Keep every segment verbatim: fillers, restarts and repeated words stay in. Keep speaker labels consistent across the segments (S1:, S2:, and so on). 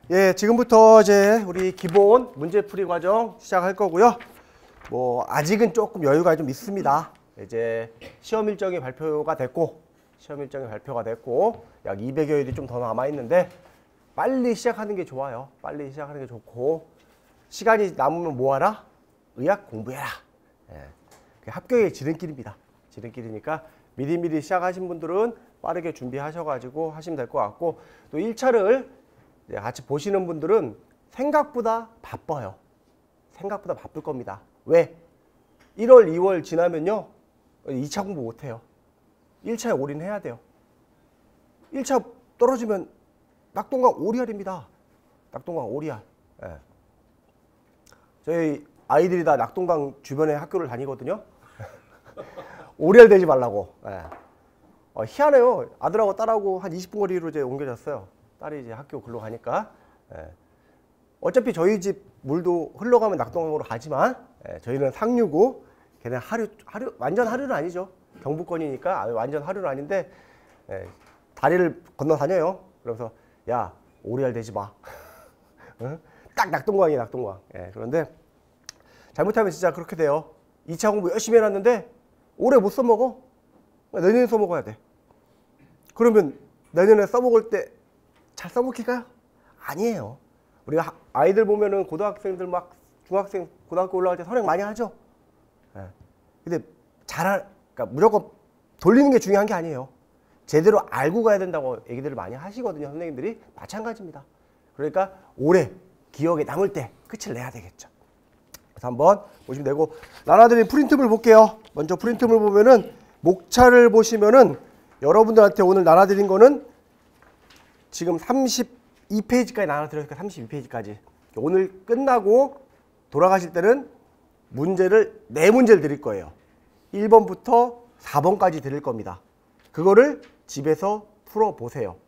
S1: 예, 지금부터 이제 우리 기본 문제풀이 과정 시작할 거고요. 뭐 아직은 조금 여유가 좀 있습니다. 이제 시험 일정이 발표가 됐고, 시험 일정이 발표가 됐고, 약 이백여 일이 좀 더 남아 있는데 빨리 시작하는 게 좋아요. 빨리 시작하는 게 좋고, 시간이 남으면 뭐하라? 의학 공부해라. 예, 그게 합격의 지름길입니다. 지름길이니까 미리미리 시작하신 분들은 빠르게 준비하셔가지고 하시면 될 것 같고, 또 일 차를 같이 보시는 분들은 생각보다 바빠요. 생각보다 바쁠 겁니다. 왜? 일월, 이월 지나면요 이 차 공부 못해요. 일 차에 올인해야 돼요. 일 차 떨어지면 낙동강 오리알입니다. 낙동강 오리알. 예. 저희 아이들이 다 낙동강 주변에 학교를 다니거든요. 오리알 되지 말라고. 예. 어, 희한해요. 아들하고 딸하고 한 이십 분 거리로 이제 옮겨졌어요. 딸이 이제 학교 글로 가니까. 예. 어차피 저희 집 물도 흘러가면 낙동강으로 가지만, 예, 저희는 상류고 걔는 하류, 하류, 완전 하류는 아니죠. 경부권이니까 완전 하류는 아닌데, 예, 다리를 건너 다녀요. 그래서 야, 오리알 되지 마. 응? 딱 낙동강이에요, 낙동강. 예, 그런데 잘못하면 진짜 그렇게 돼요. 이 차 공부 열심히 해놨는데 올해 못 써먹어. 내년에 써먹어야 돼. 그러면 내년에 써먹을 때 잘 써먹힐까요? 아니에요. 우리가 아이들 보면은 고등학생들 막 중학생, 고등학교 올라갈 때 선행 많이 하죠. 예. 근데 잘, 그러니까 무조건 돌리는 게 중요한 게 아니에요. 제대로 알고 가야 된다고 얘기들을 많이 하시거든요. 선생님들이. 마찬가지입니다. 그러니까 올해 기억에 남을 때 끝을 내야 되겠죠. 그래서 한번 보시면 되고, 나눠드린 프린트물 볼게요. 먼저 프린트물 보면은 목차를 보시면은 여러분들한테 오늘 나눠드린 거는 지금 삼십이 페이지까지 나눠드렸으니까 삼십이 페이지까지. 오늘 끝나고 돌아가실 때는 문제를 네 문제를 드릴 거예요. 일 번부터 사 번까지 드릴 겁니다. 그거를 집에서 풀어보세요.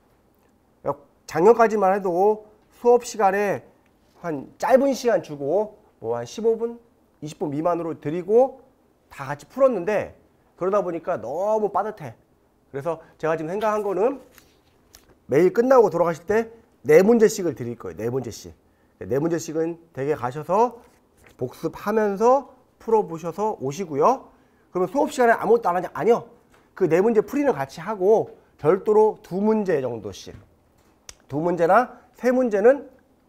S1: 작년까지만 해도 수업 시간에 한 짧은 시간 주고 뭐 한 십오 분, 이십 분 미만으로 드리고 다 같이 풀었는데, 그러다 보니까 너무 빠듯해. 그래서 제가 지금 생각한 거는 매일 끝나고 돌아가실 때 네 문제씩을 드릴 거예요. 네 문제씩. 네 문제씩은 댁에 가셔서 복습하면서 풀어보셔서 오시고요. 그러면 수업 시간에 아무것도 안 하냐? 아니요. 그 네 문제 풀이는 같이 하고 별도로 두 문제 정도씩. 두 문제나 세 문제는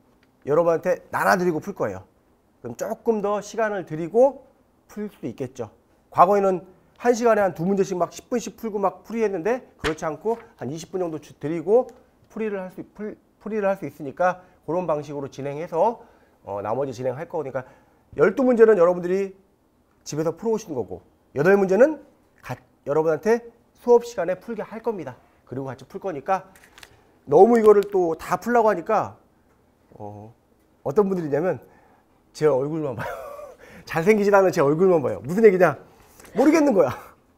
S1: 여러분한테 나눠드리고 풀 거예요. 그럼 조금 더 시간을 드리고 풀 수도 있겠죠. 과거에는 한 시간에 한 두 문제씩 막 십 분씩 풀고 막 풀이했는데, 그렇지 않고 한 이십 분 정도 드리고 풀이를 할 수, 풀, 풀이를 할 수 있으니까 그런 방식으로 진행해서 어, 나머지 진행할 거니까 열두 문제는 여러분들이 집에서 풀어오시는 거고, 여덟 문제는 가, 여러분한테 수업 시간에 풀게 할 겁니다. 그리고 같이 풀 거니까 너무 이거를 또 다 풀라고 하니까 어, 어떤 분들이냐면 제 얼굴만 봐요. 잘생기진 않은 제 얼굴만 봐요. 무슨 얘기냐? 모르겠는 거야.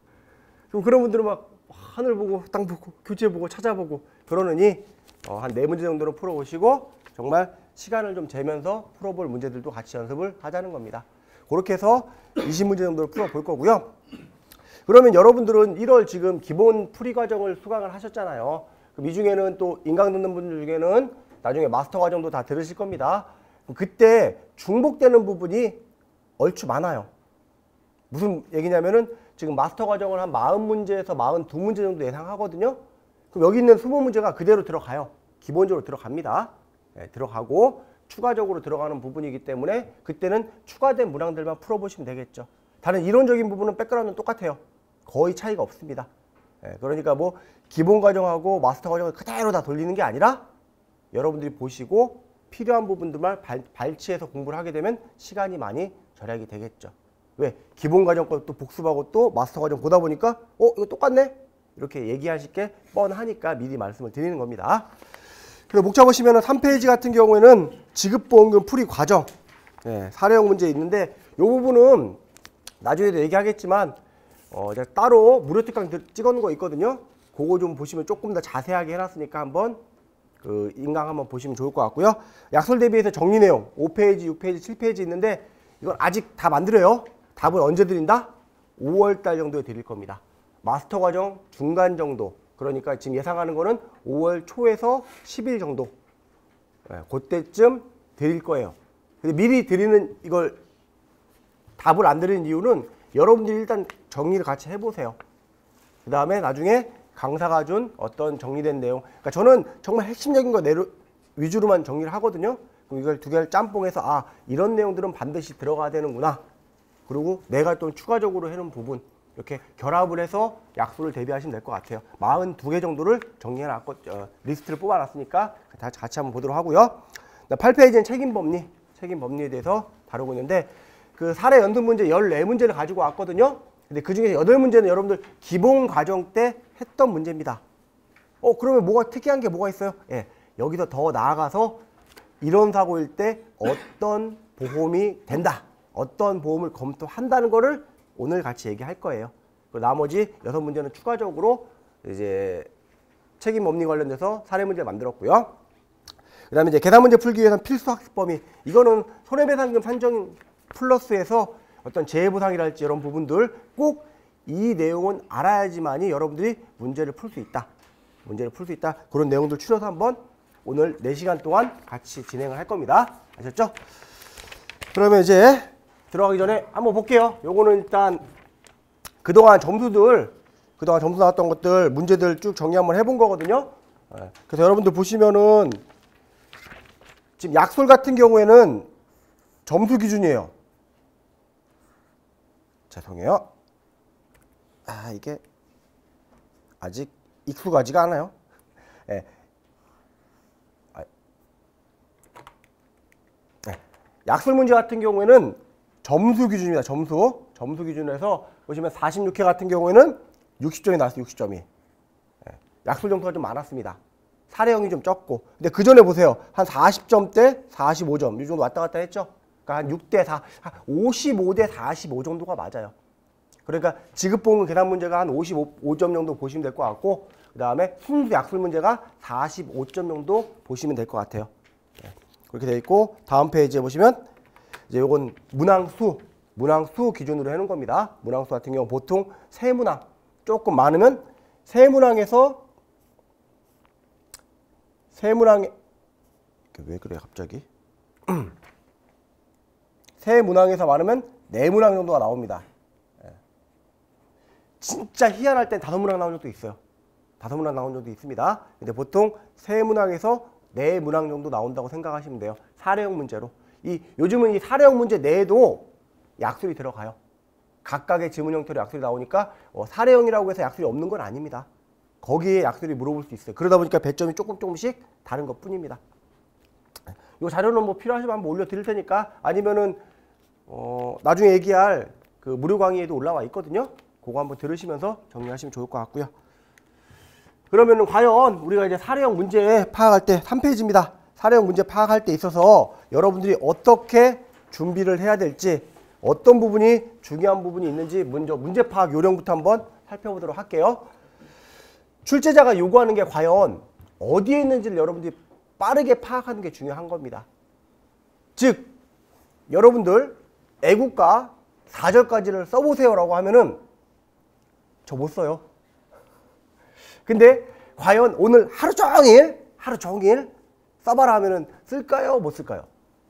S1: 그럼 그런 분들은 막 하늘 보고 땅 보고 교재 보고 찾아보고 그러느니 어, 한 네 문제 정도로 풀어오시고 정말 시간을 좀 재면서 풀어볼 문제들도 같이 연습을 하자는 겁니다. 그렇게 해서 이십 문제 정도로 풀어볼 거고요. 그러면 여러분들은 일월 지금 기본 풀이 과정을 수강을 하셨잖아요. 그럼 이 중에는 또 인강 듣는 분들 중에는 나중에 마스터 과정도 다 들으실 겁니다. 그때 중복되는 부분이 얼추 많아요. 무슨 얘기냐면은 지금 마스터 과정을 한 사십 문제에서 사십이 문제 정도 예상하거든요. 그럼 여기 있는 이십 문제가 그대로 들어가요. 기본적으로 들어갑니다. 네, 들어가고 추가적으로 들어가는 부분이기 때문에 그때는 추가된 문항들만 풀어보시면 되겠죠. 다른 이론적인 부분은 백그라운드는 똑같아요. 거의 차이가 없습니다. 네, 그러니까 뭐 기본 과정하고 마스터 과정을 그대로 다 돌리는 게 아니라 여러분들이 보시고 필요한 부분들만 발, 발치해서 공부를 하게 되면 시간이 많이 절약이 되겠죠. 왜? 기본 과정 거 또 복습하고 또 마스터 과정 보다 보니까 어? 이거 똑같네? 이렇게 얘기하실 게 뻔하니까 미리 말씀을 드리는 겁니다. 그리고 목차 보시면 삼 페이지 같은 경우에는 지급보험금 풀이 과정, 네, 사례형 문제 있는데 이 부분은 나중에도 얘기하겠지만 어, 제가 따로 무료 특강 찍어놓은 거 있거든요. 그거 좀 보시면 조금 더 자세하게 해놨으니까 한번 그 인강 한번 보시면 좋을 것 같고요. 약설 대비해서 정리 내용 오 페이지, 육 페이지, 칠 페이지 있는데 이건 아직 다 만들어요. 답을 언제 드린다? 오월 달 정도에 드릴 겁니다. 마스터 과정 중간 정도. 그러니까 지금 예상하는 거는 오월 초에서 십 일 정도. 예, 그때쯤 드릴 거예요. 근데 미리 드리는 이걸 답을 안 드리는 이유는 여러분들이 일단 정리를 같이 해보세요. 그 다음에 나중에 강사가 준 어떤 정리된 내용, 그러니까 저는 정말 핵심적인 거 내로, 위주로만 정리를 하거든요. 그럼 이걸 두 개를 짬뽕해서 아 이런 내용들은 반드시 들어가야 되는구나. 그리고 내가 또 추가적으로 해놓은 부분 이렇게 결합을 해서 약수를 대비하시면 될 것 같아요. 사십이 개 정도를 정리해놨고 어, 리스트를 뽑아놨으니까 다 같이 한번 보도록 하고요. 팔 페이지는 책임 법리, 책임 법리에 대해서 다루고 있는데 그 사례 연습 문제 열네 문제를 가지고 왔거든요. 근데 그 중에 여덟 문제는 여러분들 기본 과정 때 했던 문제입니다. 어 그러면 뭐가 특이한 게 뭐가 있어요? 예, 여기서 더 나아가서 이런 사고일 때 어떤 보험이 된다, 어떤 보험을 검토한다는 거를 오늘 같이 얘기할 거예요. 그리고 나머지 여섯 문제는 추가적으로 이제 책임 법리 관련돼서 사례 문제 만들었고요. 그 다음에 이제 계산 문제 풀기 위해서는 필수 학습 범위. 이거는 손해배상금 산정 플러스에서 어떤 재해보상이랄지 이런 부분들 꼭 이 내용은 알아야지만이 여러분들이 문제를 풀 수 있다. 문제를 풀 수 있다. 그런 내용들 추려서 한번 오늘 네 시간 동안 같이 진행을 할 겁니다. 아셨죠? 그러면 이제 들어가기 전에 한번 볼게요. 요거는 일단 그동안 점수들, 그동안 점수 나왔던 것들, 문제들 쭉 정리 한번 해본 거거든요. 그래서 여러분들 보시면은 지금 약술 같은 경우에는 점수 기준이에요. 죄송해요. 아, 이게 아직 익숙하지가 않아요. 예. 아, 예. 약술 문제 같은 경우에는 점수 기준입니다. 점수. 점수 기준에서 보시면 사십육 회 같은 경우에는 육십 점이 나왔어요. 육십 점이. 예. 약술 점수가 좀 많았습니다. 사례형이 좀 적고. 근데 그 전에 보세요. 한 사십 점대 사십오 점. 이 정도 왔다 갔다 했죠. 그러니까 한 육 대 사, 오십오 대 사십오 정도가 맞아요. 그러니까 지급보험 계산 문제가 한 오십오 점 정도 보시면 될 것 같고, 그 다음에 순수 약술 문제가 사십오 점 정도 보시면 될 것 같아요. 네. 그렇게 되어 있고, 다음 페이지에 보시면 이제 요건 문항수, 문항수 기준으로 해놓은 겁니다. 문항수 같은 경우 보통 세 문항, 조금 많으면 세 문항에서 세 문항에 왜 그래 갑자기? 세 문항에서 많으면 네 문항 정도가 나옵니다. 진짜 희한할 땐 다섯 문항 나온 적도 있어요. 다섯 문항 나온 적도 있습니다. 근데 보통 세 문항에서 네 문항 정도 나온다고 생각하시면 돼요. 사례형 문제로. 이 요즘은 이 사례형 문제 내에도 약술이 들어가요. 각각의 지문 형태로 약술이 나오니까 어, 사례형이라고 해서 약술이 없는 건 아닙니다. 거기에 약술이 물어볼 수 있어요. 그러다 보니까 배점이 조금 조금씩 다른 것 뿐입니다. 이 자료는 뭐 필요하시면 한번 올려드릴 테니까, 아니면은 어, 나중에 얘기할 그 무료 강의에도 올라와 있거든요. 그거 한번 들으시면서 정리하시면 좋을 것 같고요. 그러면은 과연 우리가 이제 사례형 문제 파악할 때 삼 페이지입니다. 사례형 문제 파악할 때 있어서 여러분들이 어떻게 준비를 해야 될지, 어떤 부분이 중요한 부분이 있는지 먼저 문제 파악 요령부터 한번 살펴보도록 할게요. 출제자가 요구하는 게 과연 어디에 있는지를 여러분들이 빠르게 파악하는 게 중요한 겁니다. 즉 여러분들 애국가 사 절까지를 써보세요라고 하면은 저 못 써요. 근데 과연 오늘 하루 종일 하루 종일 써봐라 하면은 쓸까요? 못 쓸까요?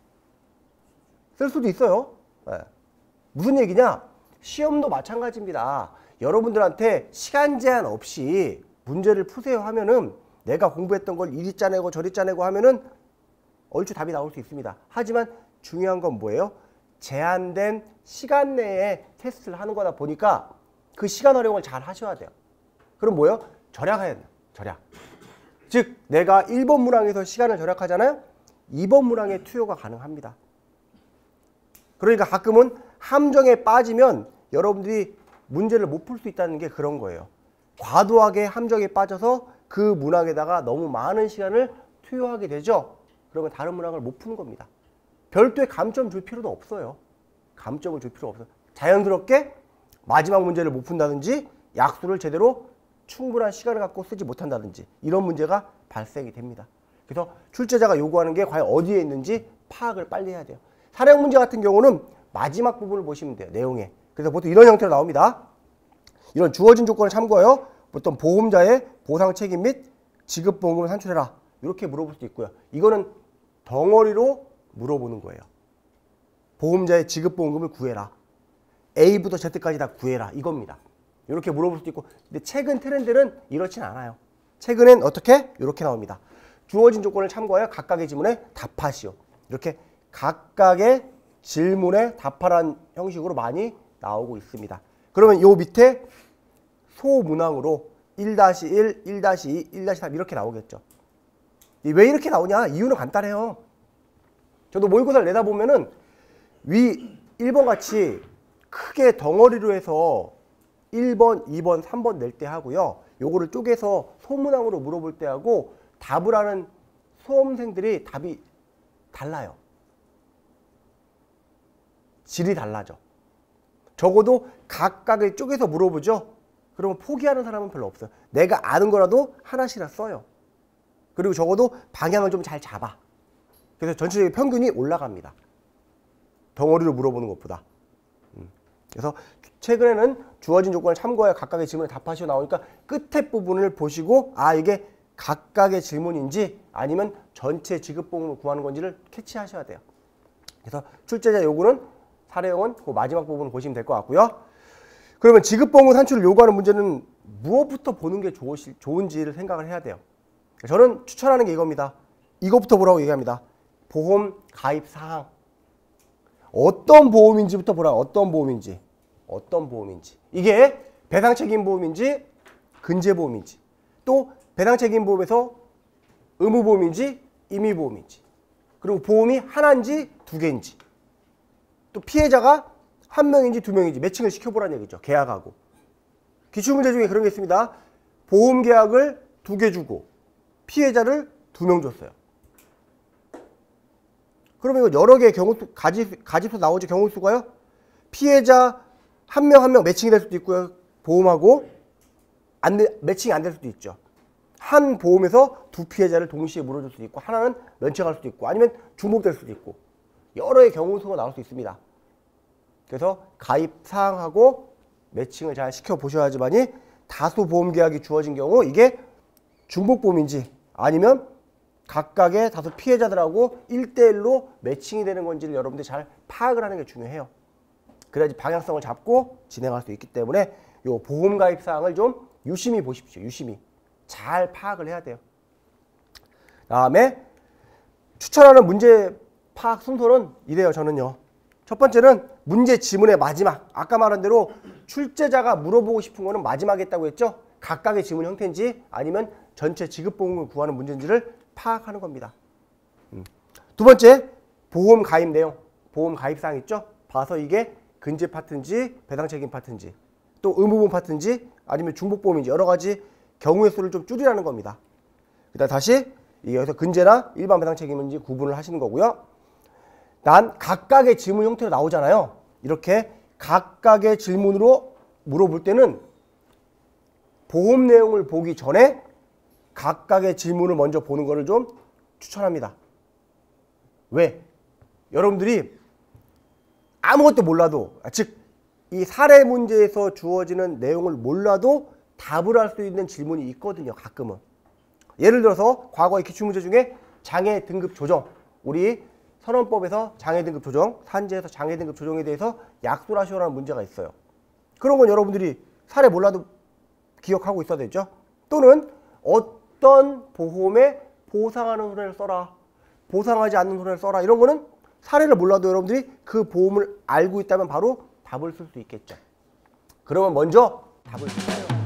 S1: 쓸 수도 있어요. 네. 무슨 얘기냐? 시험도 마찬가지입니다. 여러분들한테 시간 제한 없이 문제를 푸세요 하면은 내가 공부했던 걸 이리 짜내고 저리 짜내고 하면은 얼추 답이 나올 수 있습니다. 하지만 중요한 건 뭐예요? 제한된 시간 내에 테스트를 하는 거다 보니까 그 시간 활용을 잘 하셔야 돼요. 그럼 뭐예요? 절약해야 돼요. 절약. 즉 내가 일 번 문항에서 시간을 절약하잖아요. 이 번 문항에 투여가 가능합니다. 그러니까 가끔은 함정에 빠지면 여러분들이 문제를 못 풀 수 있다는 게 그런 거예요. 과도하게 함정에 빠져서 그 문항에다가 너무 많은 시간을 투여하게 되죠. 그러면 다른 문항을 못 푸는 겁니다. 별도의 감점 줄 필요도 없어요. 감점을 줄 필요 없어요. 자연스럽게 마지막 문제를 못 푼다든지 약수를 제대로 충분한 시간을 갖고 쓰지 못한다든지 이런 문제가 발생이 됩니다. 그래서 출제자가 요구하는 게 과연 어디에 있는지 파악을 빨리 해야 돼요. 사례형 문제 같은 경우는 마지막 부분을 보시면 돼요. 내용에. 그래서 보통 이런 형태로 나옵니다. 이런 주어진 조건을 참고하여 어떤 보험자의 보상 책임 및 지급 보험금을 산출해라. 이렇게 물어볼 수도 있고요. 이거는 덩어리로 물어보는 거예요. 보험자의 지급보험금을 구해라. A부터 Z까지 다 구해라. 이겁니다. 이렇게 물어볼 수도 있고, 근데 최근 트렌드는 이렇진 않아요. 최근엔 어떻게? 이렇게 나옵니다. 주어진 조건을 참고하여 각각의 질문에 답하시오. 이렇게 각각의 질문에 답하라는 형식으로 많이 나오고 있습니다. 그러면 요 밑에 소문항으로 일 다시 일, 일 다시 이, 일 다시 삼 이렇게 나오겠죠. 왜 이렇게 나오냐? 이유는 간단해요. 저도 모의고사를 내다 보면은 위 일 번 같이 크게 덩어리로 해서 일 번, 이 번, 삼 번 낼 때 하고요. 요거를 쪼개서 소문항으로 물어볼 때 하고 답을 하는 수험생들이 답이 달라요. 질이 달라져. 적어도 각각을 쪼개서 물어보죠. 그러면 포기하는 사람은 별로 없어요. 내가 아는 거라도 하나씩이나 써요. 그리고 적어도 방향을 좀 잘 잡아. 그래서 전체적인 평균이 올라갑니다. 덩어리로 물어보는 것보다. 그래서 최근에는 주어진 조건을 참고하여 각각의 질문에 답하시오 나오니까 끝에 부분을 보시고 아 이게 각각의 질문인지 아니면 전체 지급보험을 구하는 건지를 캐치하셔야 돼요. 그래서 출제자 요구는 사례형은 그 마지막 부분 보시면 될 것 같고요. 그러면 지급보험 산출을 요구하는 문제는 무엇부터 보는 게 좋으시, 좋은지를 생각을 해야 돼요. 저는 추천하는 게 이겁니다. 이것부터 보라고 얘기합니다. 보험 가입 사항. 어떤 보험인지부터 보라. 어떤 보험인지. 어떤 보험인지. 이게 배상책임보험인지 근제보험인지. 또 배상책임보험에서 의무보험인지 임의보험인지. 그리고 보험이 하나인지 두 개인지. 또 피해자가 한 명인지 두 명인지 매칭을 시켜보라는 얘기죠. 계약하고. 기출문제 중에 그런 게 있습니다. 보험계약을 두 개 주고 피해자를 두 명 줬어요. 그러면 이거 여러 개의 경우수, 가지, 가집수 나오죠. 경우수가요. 피해자 한 명 한 명 매칭이 될 수도 있고요. 보험하고 안 돼, 매칭이 안 될 수도 있죠. 한 보험에서 두 피해자를 동시에 물어줄 수도 있고 하나는 면책할 수도 있고 아니면 중복될 수도 있고 여러의 경우수가 나올 수 있습니다. 그래서 가입 사항하고 매칭을 잘 시켜보셔야지만이 다수 보험계약이 주어진 경우 이게 중복보험인지 아니면 각각의 다수 피해자들하고 일 대일로 매칭이 되는 건지를 여러분들이 잘 파악을 하는 게 중요해요. 그래야지 방향성을 잡고 진행할 수 있기 때문에 요 보험 가입 사항을 좀 유심히 보십시오. 유심히. 잘 파악을 해야 돼요. 다음에 추천하는 문제 파악 순서는 이래요. 저는요. 첫 번째는 문제 지문의 마지막. 아까 말한 대로 출제자가 물어보고 싶은 거는 마지막에 있다고 했죠. 각각의 지문 형태인지 아니면 전체 지급보험을 구하는 문제인지를 파악하는 겁니다. 음. 두 번째, 보험 가입 내용. 보험 가입 사항 있죠. 봐서 이게 근제 파트인지 배상책임 파트인지 또 의무보험 파트인지 아니면 중복보험인지 여러 가지 경우의 수를 좀 줄이라는 겁니다. 그다음 다시 여기서 근제나 일반 배상책임인지 구분을 하시는 거고요. 난 각각의 질문 형태로 나오잖아요. 이렇게 각각의 질문으로 물어볼 때는 보험 내용을 보기 전에 각각의 질문을 먼저 보는 것을 좀 추천합니다. 왜? 여러분들이 아무것도 몰라도, 즉 이 사례 문제에서 주어지는 내용을 몰라도 답을 할 수 있는 질문이 있거든요. 가끔은. 예를 들어서 과거의 기출문제 중에 장애 등급 조정, 우리 선언법에서 장애 등급 조정, 산재에서 장애 등급 조정에 대해서 약소를 하시오라는 문제가 있어요. 그런 건 여러분들이 사례 몰라도 기억하고 있어야 되죠. 또는 어떤 보험에 보상하는 손해를 써라, 보상하지 않는 손해를 써라, 이런 거는 사례를 몰라도 여러분들이 그 보험을 알고 있다면 바로 답을 쓸 수 있겠죠. 그러면 먼저 답을 써요.